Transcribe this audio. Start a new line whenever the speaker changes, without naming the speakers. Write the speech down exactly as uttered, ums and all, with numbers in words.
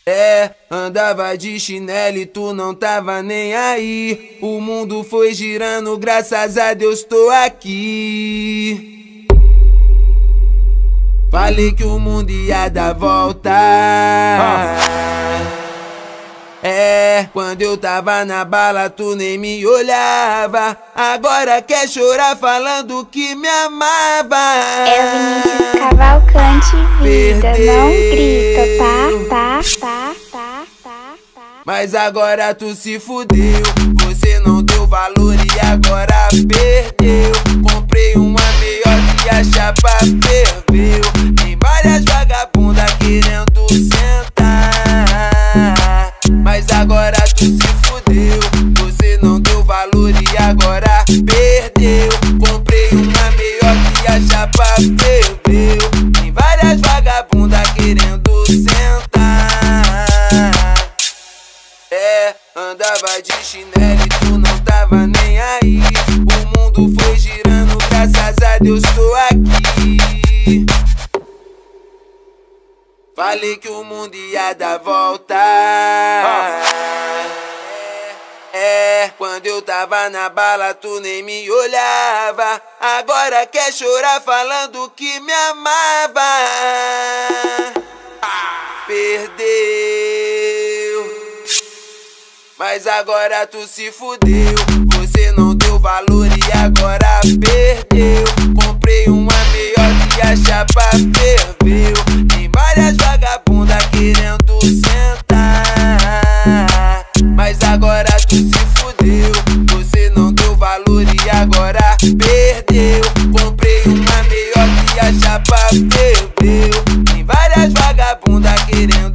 É, andava de chinelo e tu não tava nem aí. O mundo foi girando, graças a Deus tô aqui. Falei que o mundo ia dar volta. É, quando eu tava na bala tu nem me olhava. Agora quer chorar falando que me amava.
É Vinícius Cavalcante, vida, não grita, tá, tá, tá, tá, tá, tá.
Mas agora tu se fudeu, você não deu valor e agora perdeu. Comprei uma melhor que a chapa ferveu. Tem várias vagabundas querendo sentar. Mas agora tu se fudeu, você não deu valor e agora perdeu. Comprei uma melhor que a chapa ferveu. Tem várias vagabundas querendo sentar. É, andava de chinelo e tu não tava nem aí. O mundo foi girando, graças a Deus tô aqui. Falei que o mundo ia dar volta. É, quando eu tava na bala tu nem me olhava. Agora quer chorar falando que me amava. Perdeu. Mas agora tu se fudeu, você não deu valor e agora perdeu. Comprei uma melhor que a chapa ferveu. Tem várias vagabundas querendo sentar. Mas agora tu se fudeu, você não deu valor e agora perdeu. Comprei uma melhor que a chapa ferveu. Tem várias vagabundas querendo